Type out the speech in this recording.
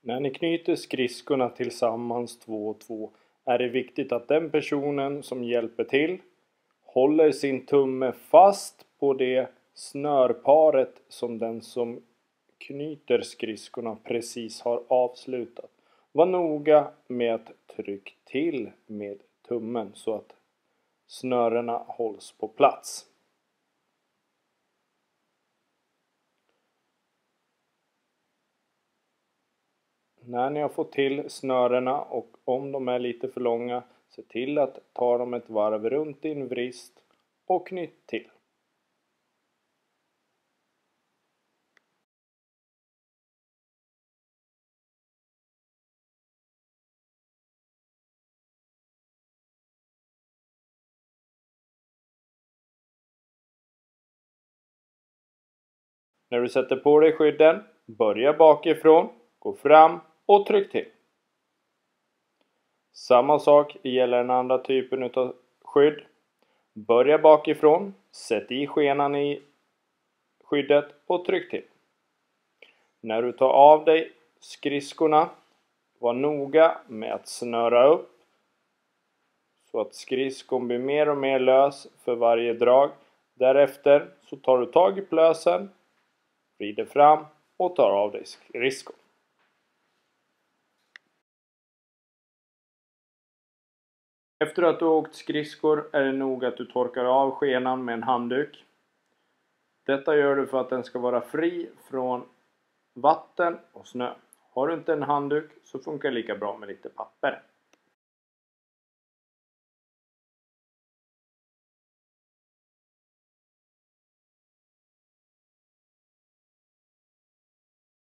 När ni knyter skridskorna tillsammans 2 och 2 är det viktigt att den personen som hjälper till håller sin tumme fast på det snörparet som den som knyter skridskorna precis har avslutat. Var noga med att trycka till med tummen så att snörena hålls på plats. När ni har fått till snörena och om de är lite för långa, se till att ta dem ett varv runt din vrist och knyt till. När du sätter på dig skydden, börja bakifrån, gå fram och tryck till. Samma sak gäller den andra typen av skydd. Börja bakifrån, sätt i skenan i skyddet och tryck till. När du tar av dig skridskorna, var noga med att snöra upp så att skridskon blir mer och mer lös för varje drag. Därefter så tar du tag i plösen, vrider fram och tar av dig skridskon. Efter att du har åkt skridskor är det nog att du torkar av skenan med en handduk. Detta gör du för att den ska vara fri från vatten och snö. Har du inte en handduk så funkar det lika bra med lite papper.